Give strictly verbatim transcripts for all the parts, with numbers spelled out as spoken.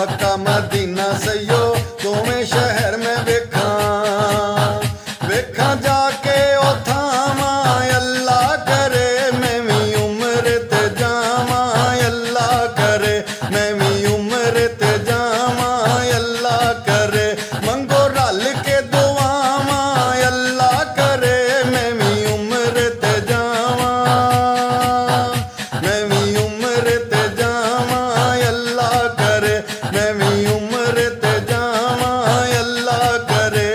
Mecca Medina सयो दोवें शहर में वेखा वेखा जाके ओथावा अल्लाह करे मैं भी उम्र ते जावा अल्लाह करे मैं भी उम्र ते जावा अल्लाह करे मंगो रल के दुआवा अल्लाह करे मैं भी उम्र ते जावा मैं भी उम्र ते जावा अल्लाह करे मैं भी उम्र ते जावा अल्लाह करे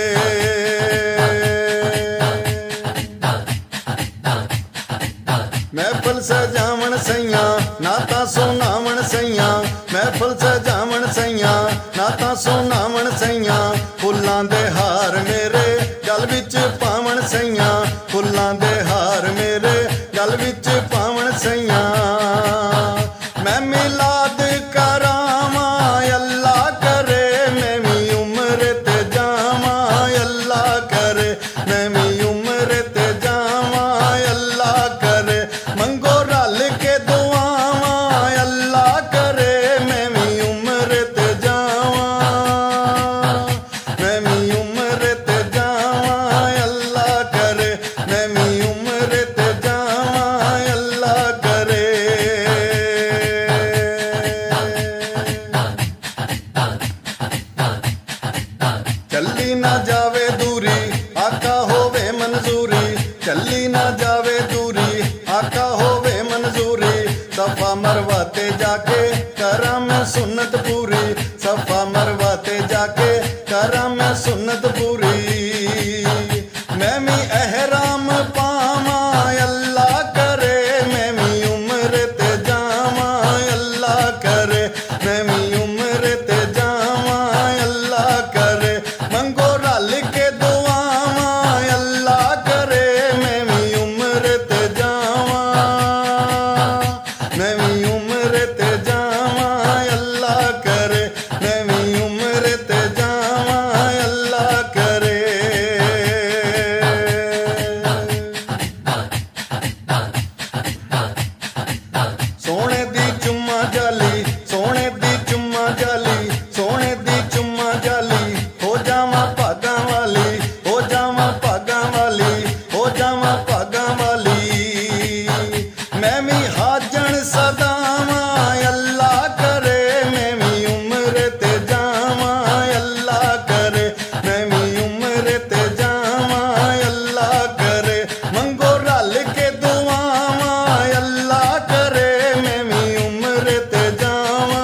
महफिल सजावण सैया नाता सोनावण सैया महफिल सजावण सैया नाता सोनावण सैया फुल्लां दे हार मेरे गल विच पावण सैया फुल्लां दे हार मेरे गल विच पावण सैया मैं मिलाद करावा अल्लाह करे मैं भी उम्र ते जावा अल्लाह करे मैं भी उम्र ते जावा अल्लाह करे मंगो रल के दुआवा अल्लाह करे मैं भी उम्र ते जावा मैं भी उम्र ते जावा अल्लाह करे मैं भी उम्र ते जावा अल्लाह करे चली ना जावे दूरी आका होवे मंजूरी चली ना जावे दूरी आका होवे मंजूरी सफा मरवा ते जाके करा मैं सुन्नत पूरी सफा मरवा ते जाके करा मैं सुन्नत पूरी मैं भी एहराम पावा अल्लाह करे मैं भी उम्र ते जावा अल्लाह करे मैं भी उम्र ते जावा अल्लाह करे मंगो रल के दुआवा अल्लाह करे मैं भी उम्र ते जावा मैं भी उम्र ते जावा अल्लाह करे मैं भी उम्र ते जावा अल्लाह करे सोने दी चुम्मा जाली सोने दी चुम्मा जाली सोने दी चुम्मा जाली हो जावा भागा वाली हो जावा भागा वाली हो जावा भागा वाली मैं भी हाजन सदावा अल्लाह करे मैं भी उम्र ते जावा अल्लाह करे मैं भी उम्र ते जावा अल्लाह करे मंगो रल के दुआवा अल्लाह करे मैं भी उम्र ते जावा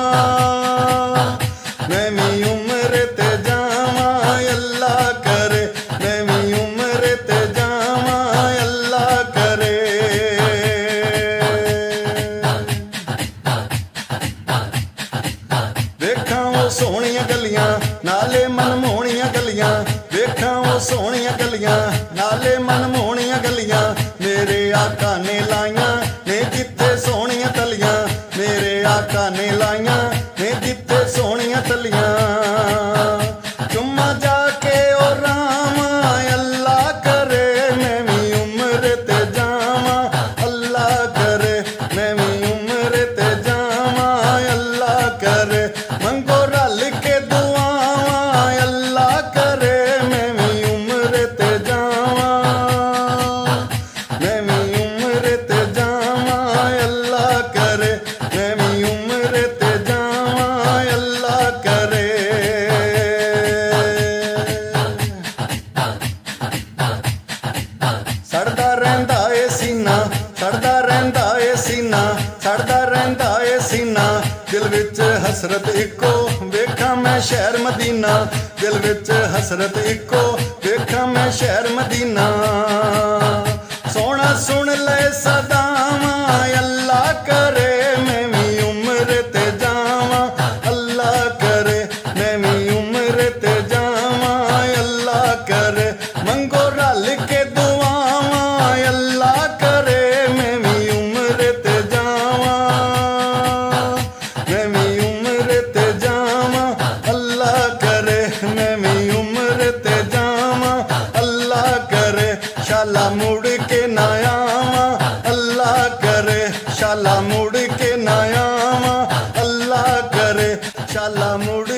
मैं भी उम्र ते जावा अल्लाह करे मैं भी उम्र ते जावा अल्लाह करे वेखा वो सोहणियां गलियां नाले मनमोहणियां गलियां वेखा वो सोहणियां गलियां नाले मनमोहणियां गलियां मेरे आका ने लाइयां ने जिथे सोहणियां तलियां मेरे आका ने लाइयां ने जिथे सोहणियां तलियां चुम्मा जाके ओ रामा अल्लाह करे मैं भी उम्र ते जावा अल्लाह करे मैं भी उम्र ते जावा अल्लाह करे मंगो रल के दुआवा अल्लाह करे मैं भी उम्र ते जावा मैं भी उम्र ते जावा अल्लाह करे मैं भी उम्र ते जावा अल्लाह करे सड़दा रहंदा ए सीना सड़दा रहंदा ए सीना सड़दा रहंदा ए सीना दिल विच हसरत इको वेखा मैं शहर मदीना दिल विच हसरत इको वेखा मैं शहर मदीना सोना सुन ले सदावा अल्लाह करे मैं भी उम्र ते जावा अल्लाह करे मैं भी उम्र ते जावा अल्लाह करे मंगो रल के दुआवा अल्लाह करे मैं भी उम्र ते जावा मैं भी उम्र ते जावा अल्लाह करे मैं भी उम्र ते जावा अल्लाह करे शाला मुड़ के ना आवा अल्लाह करे शाला मुड़ शाला मुड़